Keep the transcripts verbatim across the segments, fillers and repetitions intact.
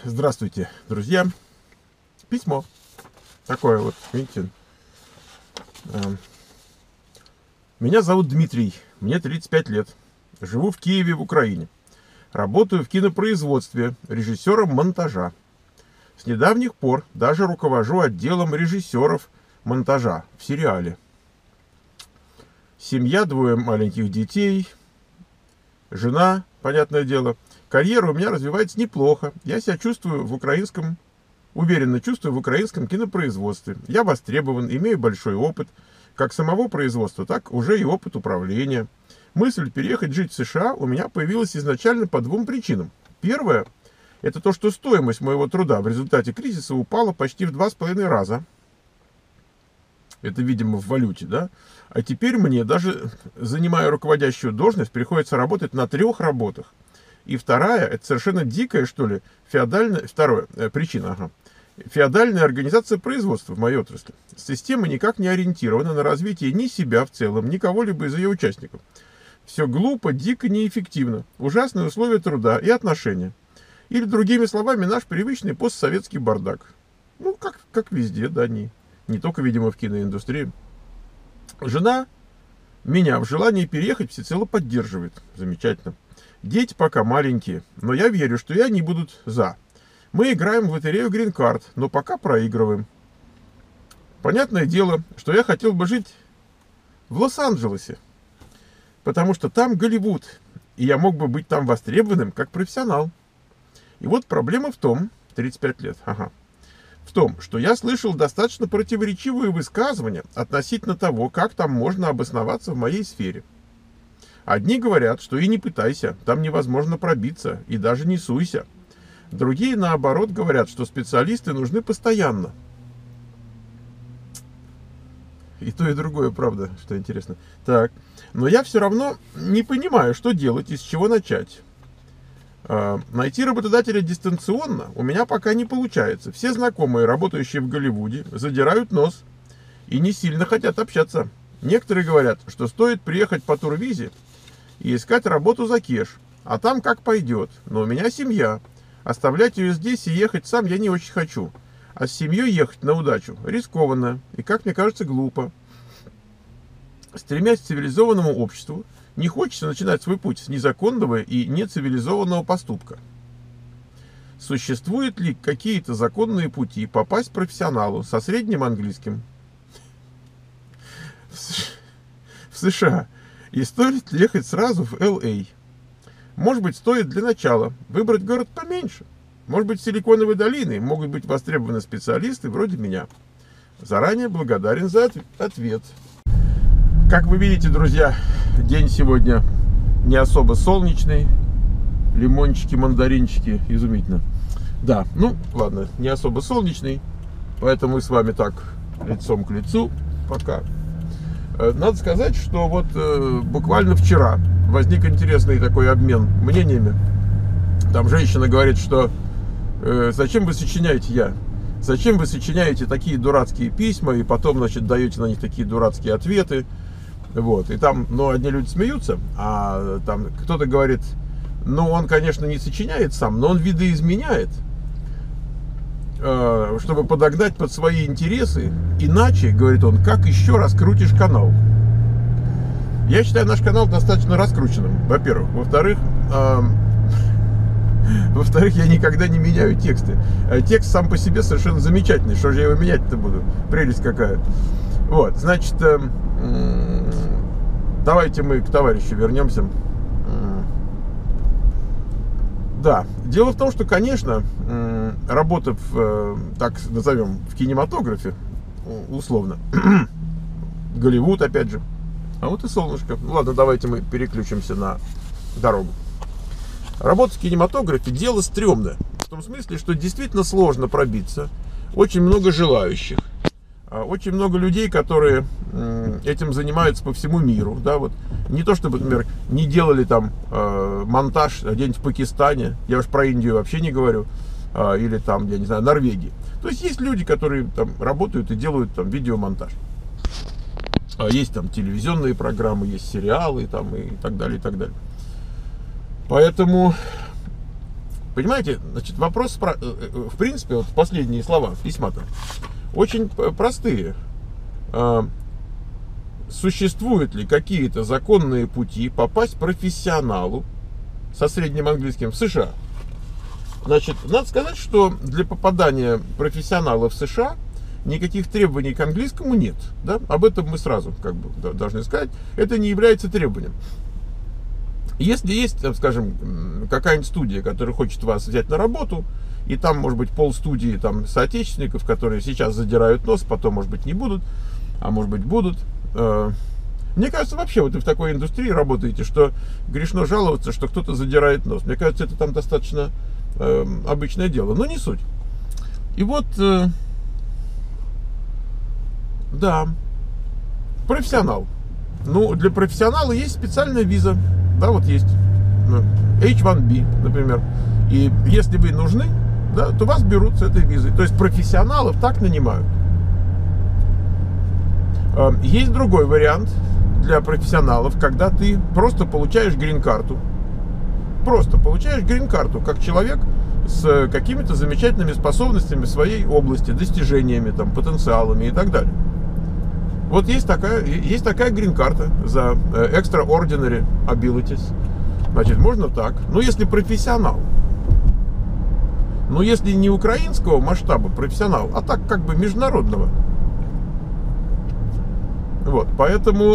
Здравствуйте, друзья. Письмо. Такое вот, видите. Меня зовут Дмитрий, мне тридцать пять лет. Живу в Киеве, в Украине. Работаю в кинопроизводстве, режиссером монтажа. С недавних пор даже руковожу отделом режиссеров монтажа в сериале. Семья, двое маленьких детей, жена, понятное дело. Карьера у меня развивается неплохо. Я себя чувствую в украинском, уверенно чувствую в украинском кинопроизводстве. Я востребован, имею большой опыт, как самого производства, так уже и опыт управления. Мысль переехать жить в США у меня появилась изначально по двум причинам. Первое, это то, что стоимость моего труда в результате кризиса упала почти в два с половиной раза. Это, видимо, в валюте, да? А теперь мне, даже занимая руководящую должность, приходится работать на трех работах. И вторая, это совершенно дикая, что ли, феодальная, второе, э, причина, ага, феодальная организация производства в моей отрасли. Система никак не ориентирована на развитие ни себя в целом, ни кого-либо из ее участников. Все глупо, дико, неэффективно. Ужасные условия труда и отношения. Или, другими словами, наш привычный постсоветский бардак. Ну, как, как везде, да, не, не только, видимо, в киноиндустрии. Жена меня в желании переехать всецело поддерживает. Замечательно. Дети пока маленькие, но я верю, что и они будут за. Мы играем в лотерею Green Card, но пока проигрываем. Понятное дело, что я хотел бы жить в Лос-Анджелесе, потому что там Голливуд, и я мог бы быть там востребованным как профессионал. И вот проблема в том, тридцать пять лет, ага, в том, что я слышал достаточно противоречивые высказывания относительно того, как там можно обосноваться в моей сфере. Одни говорят, что и не пытайся, там невозможно пробиться, и даже не суйся. Другие, наоборот, говорят, что специалисты нужны постоянно. И то, и другое, правда, что интересно. Так, но я все равно не понимаю, что делать и с чего начать. Найти работодателя дистанционно у меня пока не получается. Все знакомые, работающие в Голливуде, задирают нос и не сильно хотят общаться. Некоторые говорят, что стоит приехать по турвизе и искать работу за кеш, а там как пойдет. Но у меня семья. Оставлять ее здесь и ехать сам я не очень хочу. А с семьей ехать на удачу рискованно и, как мне кажется, глупо. Стремясь к цивилизованному обществу, не хочется начинать свой путь с незаконного и нецивилизованного поступка. Существуют ли какие-то законные пути попасть профессионалу со средним английским в США? И стоит ли ехать сразу в Эл Эй? Может быть, стоит для начала выбрать город поменьше. Может быть, в Силиконовой долине могут быть востребованы специалисты вроде меня. Заранее благодарен за ответ. Как вы видите, друзья, день сегодня не особо солнечный. Лимончики, мандаринчики, изумительно. Да, ну, ладно, не особо солнечный. Поэтому мы с вами так, лицом к лицу, пока. Надо сказать, что вот э, буквально вчера возник интересный такой обмен мнениями. Там женщина говорит, что э, зачем вы сочиняете я? Зачем вы сочиняете такие дурацкие письма и потом, значит, даете на них такие дурацкие ответы? Вот. И там, ну, одни люди смеются, а там кто-то говорит, ну, он, конечно, не сочиняет сам, но он видоизменяет, э, чтобы подогнать под свои интересы. Иначе, говорит он, как еще раскрутишь канал? Я считаю наш канал достаточно раскрученным, во-первых. Во-вторых, э, во-вторых, я никогда не меняю тексты. Текст сам по себе совершенно замечательный. Что же я его менять-то буду? Прелесть какая. Вот, значит, э, э, давайте мы к товарищу вернемся. Да, дело в том, что, конечно, э, работа в, э, так назовем, в кинематографе, условно, Голливуд, опять же, а вот и солнышко. Ну ладно, давайте мы переключимся на дорогу. Работа в кинематографе – дело стрёмное. В том смысле, что действительно сложно пробиться. Очень много желающих. Очень много людей, которые этим занимаются по всему миру. Да, вот. Не то, чтобы, например, не делали там э, монтаж где-нибудь в Пакистане. Я уж про Индию вообще не говорю. Э, или там, я не знаю, Норвегии. То есть есть люди, которые там работают и делают там видеомонтаж. Есть там телевизионные программы, есть сериалы там, и так далее, и так далее. Поэтому Понимаете, значит, вопрос, в принципе, вот последние слова письма-то очень простые. Существуют ли какие-то законные пути попасть профессионалу со средним английским в США? Значит, надо сказать, что для попадания профессионала в США никаких требований к английскому нет. Да? Об этом мы сразу как бы должны сказать. Это не является требованием. Если есть, скажем, какая-нибудь студия, которая хочет вас взять на работу, и там, может быть, полстудии там соотечественников, которые сейчас задирают нос, потом, может быть, не будут, а может быть, будут. Мне кажется, вообще, вот вы в такой индустрии работаете, что грешно жаловаться, что кто-то задирает нос. Мне кажется, это там достаточно э, обычное дело, но не суть. И вот, э, да, профессионал. Ну, для профессионала есть специальная виза. Да, вот есть эйч ван би, например. И если вы нужны, да, то вас берут с этой визой. То есть профессионалов так нанимают. Есть другой вариант для профессионалов, когда ты просто получаешь грин-карту. Просто получаешь грин-карту, как человек с какими-то замечательными способностями в своей области, достижениями, там, потенциалами и так далее. Вот есть такая, есть такая грин-карта за extraordinary abilities. Значит, можно так. Ну, если профессионал. Ну, если не украинского масштаба профессионал, а так как бы международного. Вот, поэтому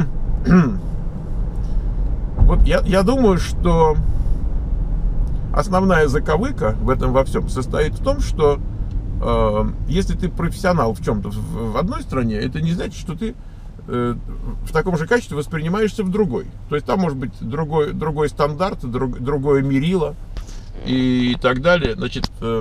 вот я, я думаю, что основная заковыка в этом во всем состоит в том, что э, если ты профессионал в чем-то в, в одной стране, это не значит, что ты э, в таком же качестве воспринимаешься в другой. То есть там может быть другой, другой стандарт, друг, другое мерило и так далее. Значит, э,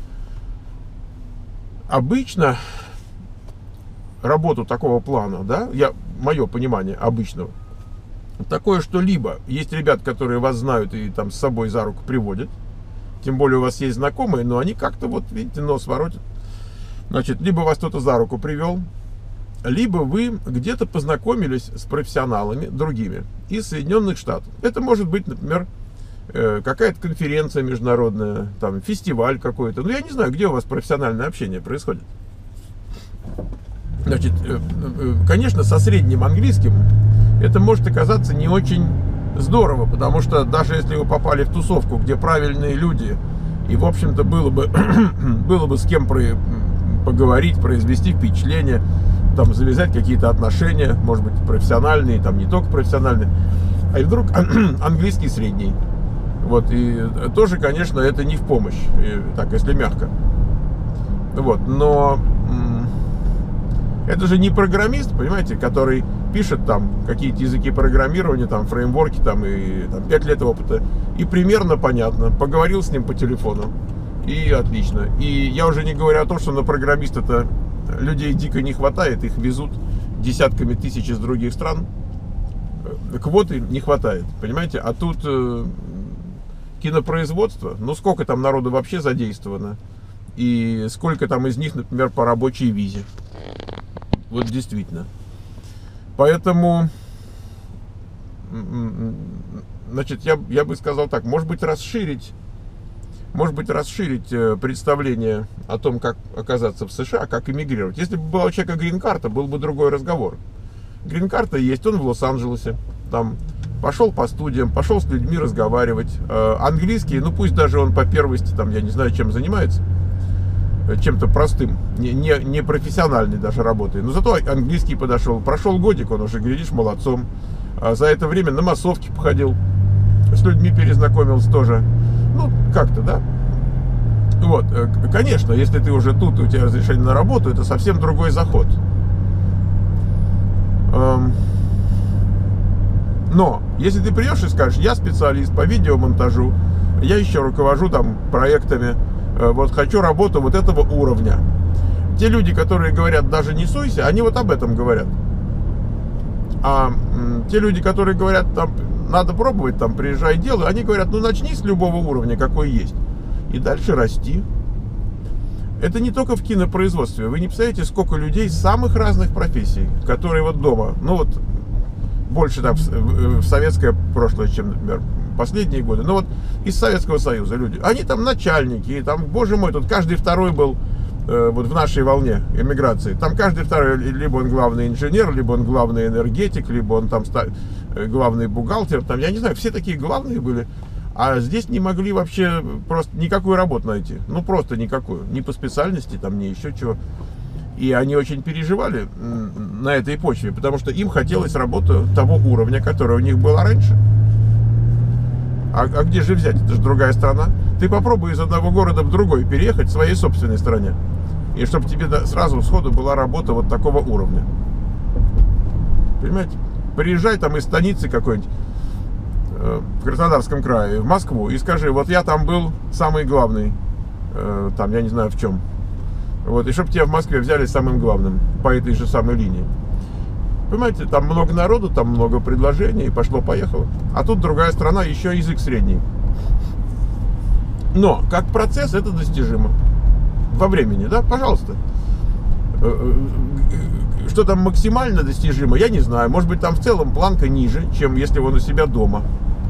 обычно работу такого плана, да, я, мое понимание обычного, такое, что либо есть ребят, которые вас знают и там с собой за руку приводят, тем более у вас есть знакомые, но они как-то вот, видите, нос воротят. Значит, либо вас кто-то за руку привел, либо вы где-то познакомились с профессионалами другими из Соединенных Штатов. Это может быть, например, какая-то конференция международная, там, фестиваль какой-то. Ну, я не знаю, где у вас профессиональное общение происходит. Значит, конечно, со средним английским это может оказаться не очень здорово, потому что даже если вы попали в тусовку, где правильные люди, и, в общем-то, было бы, было бы с кем про, поговорить, произвести впечатление, там, завязать какие-то отношения, может быть, профессиональные, там, не только профессиональные, а и вдруг английский средний. Вот, и тоже, конечно, это не в помощь, и, так, если мягко. Вот, но это же не программист, понимаете, который пишет там какие-то языки программирования, там фреймворки, там и там, пять лет опыта, и примерно понятно, поговорил с ним по телефону, и отлично. И я уже не говорю о том, что на программиста-то людей дико не хватает, их везут десятками тысяч из других стран, квоты не хватает, понимаете, а тут э, кинопроизводство, ну сколько там народу вообще задействовано, и сколько там из них, например, по рабочей визе. Вот действительно. Поэтому, значит, я, я бы сказал так, может быть, расширить, может быть, расширить представление о том, как оказаться в США, как эмигрировать. Если бы была у человека грин-карта, был бы другой разговор. Грин-карта есть, он в Лос-Анджелесе, там пошел по студиям, пошел с людьми разговаривать. Английский, ну пусть даже он по первости, там, я не знаю, чем занимается, чем-то простым, не, не, не профессиональной даже работой. Но зато английский подошел. Прошел годик, он уже, глядишь, молодцом. А за это время на массовке походил. С людьми перезнакомился тоже. Ну, как-то, да? Вот, конечно, если ты уже тут, и у тебя разрешение на работу, это совсем другой заход. Но, если ты придешь и скажешь, я специалист по видеомонтажу, я еще руковожу там проектами, вот хочу работу вот этого уровня. Те люди, которые говорят, даже не суйся, они вот об этом говорят. А м, те люди, которые говорят, там, надо пробовать, там, приезжай, делай, они говорят, ну, начни с любого уровня, какой есть, и дальше расти. Это не только в кинопроизводстве. Вы не представляете, сколько людей самых разных профессий, которые вот дома, ну, вот, больше там в, в, в советское прошлое, чем, например, последние годы, ну вот из Советского Союза люди, они там начальники, и там, боже мой, тут каждый второй был э, вот в нашей волне эмиграции, там каждый второй, либо он главный инженер, либо он главный энергетик, либо он там ста- главный бухгалтер, там, я не знаю, все такие главные были, а здесь не могли вообще просто никакую работу найти, ну просто никакую, ни по специальности, там, ни еще чего. И они очень переживали на этой почве, потому что им хотелось работы того уровня, который у них был раньше. А, а где же взять? Это же другая страна. Ты попробуй из одного города в другой переехать в своей собственной стране. И чтобы тебе сразу сходу была работа вот такого уровня. Понимаете? Приезжай там из станицы какой-нибудь э, в Краснодарском крае, в Москву, и скажи, вот я там был самый главный, э, там, я не знаю в чем. Вот, и чтобы тебя в Москве взяли самым главным по этой же самой линии. Понимаете, там много народу, там много предложений, и пошло-поехало. А тут другая страна, еще язык средний. Но, как процесс, это достижимо. Во времени, да, пожалуйста. Что там максимально достижимо, я не знаю. Может быть, там в целом планка ниже, чем если он у себя дома.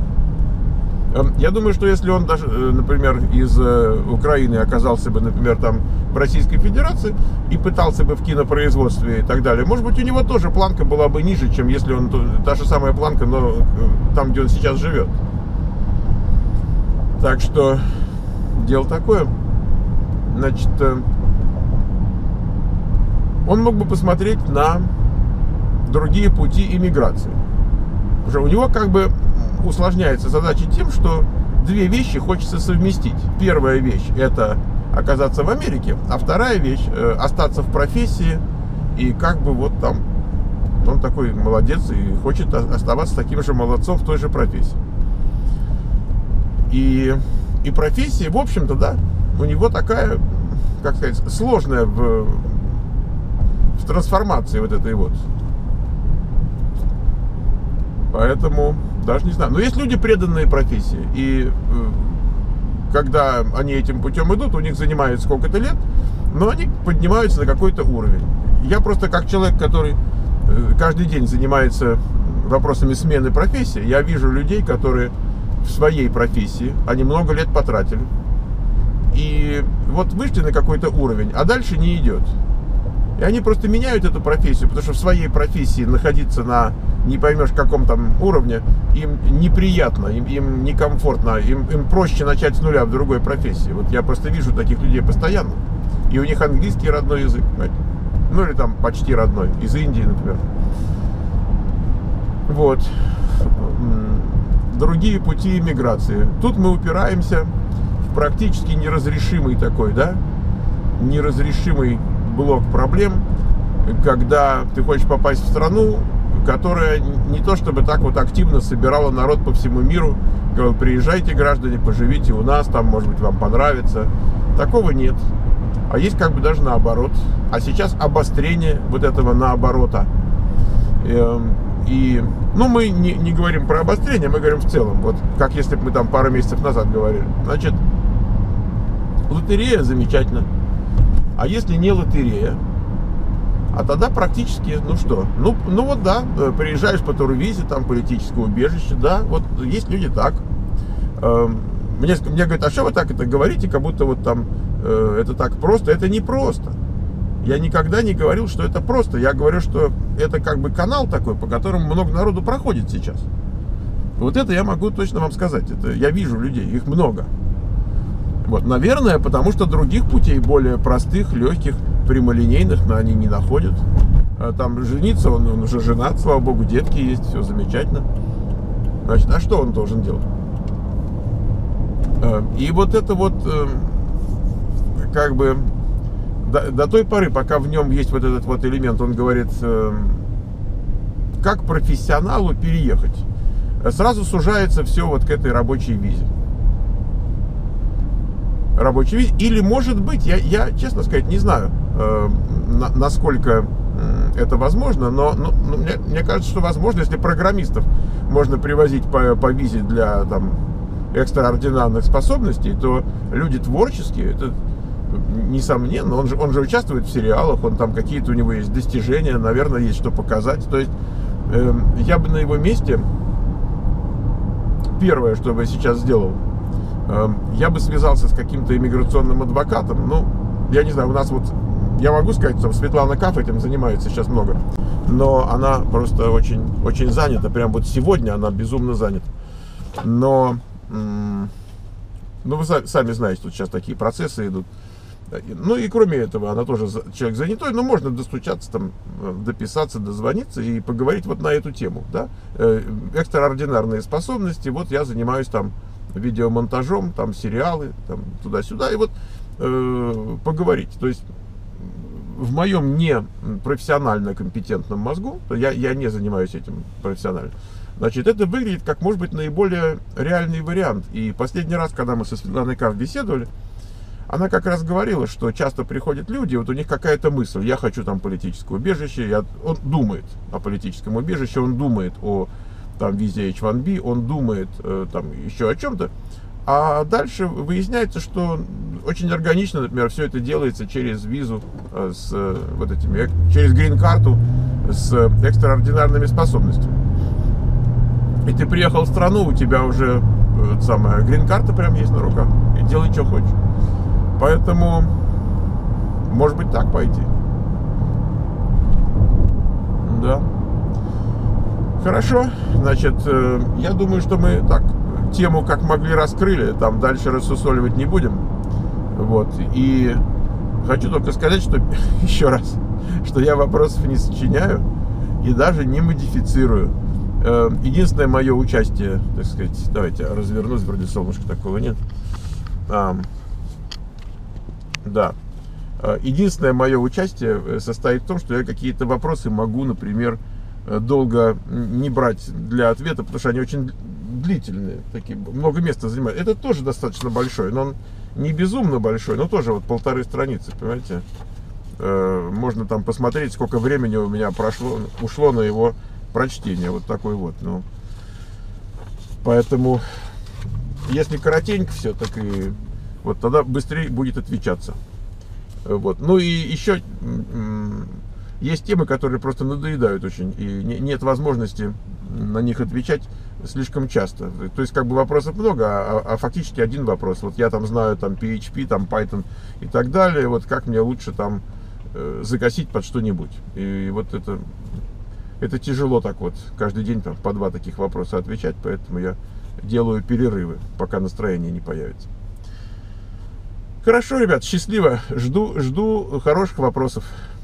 Я думаю, что если он даже, например, из Украины оказался бы, например, там в Российской Федерации и пытался бы в кинопроизводстве и так далее, может быть, у него тоже планка была бы ниже, чем если он, та же самая планка, но там, где он сейчас живет. Так что дело такое. Значит, он мог бы посмотреть на другие пути иммиграции. Уже у него как бы усложняется задача тем, что две вещи хочется совместить. Первая вещь – это оказаться в Америке, а вторая вещь – остаться в профессии, и как бы вот там он такой молодец и хочет оставаться таким же молодцом в той же профессии. И, и профессия, в общем-то, да, у него такая, как сказать, сложная в, в трансформации вот этой вот. Поэтому даже не знаю. Но есть люди, преданные профессии. И э, когда они этим путем идут, у них занимает сколько-то лет, но они поднимаются на какой-то уровень. Я просто как человек, который э, каждый день занимается вопросами смены профессии, я вижу людей, которые в своей профессии, они много лет потратили. И вот вышли на какой-то уровень, а дальше не идет. И они просто меняют эту профессию, потому что в своей профессии находиться на не поймешь каком там уровне, им неприятно, им, им некомфортно, им, им проще начать с нуля в другой профессии. Вот я просто вижу таких людей постоянно. И у них английский родной язык, понимаете? Ну или там почти родной, из Индии, например. Вот. Другие пути иммиграции. Тут мы упираемся в практически неразрешимый такой, да, неразрешимый блок проблем, когда ты хочешь попасть в страну, которая не то чтобы так вот активно собирала народ по всему миру, говорила, приезжайте, граждане, поживите у нас, там, может быть, вам понравится. Такого нет. А есть как бы даже наоборот. А сейчас обострение вот этого наоборота. И, и ну, мы не, не говорим про обострение, мы говорим в целом. Вот как если бы мы там пару месяцев назад говорили. Значит, лотерея замечательно. А если не лотерея, а тогда практически, ну что, ну, ну вот да, приезжаешь по турвизе, там политическое убежище, да, вот есть люди так. Мне, мне говорят, а что вы так это говорите, как будто вот там э, это так просто. Это не просто. Я никогда не говорил, что это просто. Я говорю, что это как бы канал такой, по которому много народу проходит сейчас. Вот это я могу точно вам сказать. Это я вижу людей, их много. Вот, наверное, потому что других путей, более простых, легких, прямолинейных, но они не находят. Там жениться, он, он уже женат, слава богу, детки есть, все замечательно. Значит, а что он должен делать? И вот это вот, как бы, до, до той поры, пока в нем есть вот этот вот элемент, он говорит, как профессионалу переехать, сразу сужается все вот к этой рабочей визе. Рабочей визе. Или, может быть, я, я честно сказать, не знаю, на, насколько это возможно, но, но, но мне, мне кажется, что возможно, если программистов можно привозить по, по визе для, там, экстраординарных способностей, то люди творческие, это несомненно, он же, он же участвует в сериалах, он там какие-то у него есть достижения, наверное, есть что показать. То есть э, я бы на его месте первое, что бы я сейчас сделал, я бы связался с каким-то иммиграционным адвокатом. Ну, я не знаю, у нас вот, я могу сказать, что Светлана Каф этим занимается сейчас много, но она просто очень, очень занята. Прям вот сегодня она безумно занята. Но, ну, вы сами знаете, тут сейчас такие процессы идут. Ну и кроме этого, она тоже человек занятой, но можно достучаться, там, дописаться, дозвониться и поговорить вот на эту тему, да. Экстраординарные способности, вот я занимаюсь там видеомонтажом, там сериалы, там туда-сюда, и вот э, поговорить. То есть в моем не профессионально компетентном мозгу, я, я не занимаюсь этим профессионально, значит, это выглядит как, может быть, наиболее реальный вариант. И последний раз, когда мы со Светланой Каф беседовали, она как раз говорила, что часто приходят люди, вот у них какая-то мысль, я хочу там политическое убежище, я, он думает о политическом убежище, он думает о там визе эйч один би, он думает э, там еще о чем-то, а дальше выясняется, что очень органично, например, все это делается через визу, э, с э, вот этими, через грин-карту с экстраординарными способностями. И ты приехал в страну, у тебя уже э, самая грин-карта прям есть на руках, и делай, что хочешь. Поэтому, может быть, так пойти. Да. Хорошо. Значит, я думаю, что мы так тему как могли раскрыли. Там дальше рассусоливать не будем. Вот. И хочу только сказать, что еще раз, что я вопросов не сочиняю и даже не модифицирую. Единственное мое участие, так сказать, давайте развернусь, вроде солнышка такого нет. Да. Единственное мое участие состоит в том, что я какие-то вопросы могу, например, долго не брать для ответа, потому что они очень длительные, такие, много места занимают. Это тоже достаточно большой, но он не безумно большой, но тоже вот полторы страницы, понимаете. Можно там посмотреть, сколько времени у меня прошло, ушло на его прочтение. Вот такой вот. Ну, поэтому, если коротенько все, так и вот тогда быстрее будет отвечаться. Вот. Ну и еще есть темы, которые просто надоедают очень, и нет возможности на них отвечать слишком часто. То есть как бы вопросов много, а, а фактически один вопрос. Вот я там знаю там пи эйч пи, там Python и так далее. Вот как мне лучше там э, закосить под что-нибудь. И вот это, это тяжело так вот каждый день там, по два таких вопроса отвечать, поэтому я делаю перерывы, пока настроение не появится. Хорошо, ребят, счастливо. Жду, жду хороших вопросов.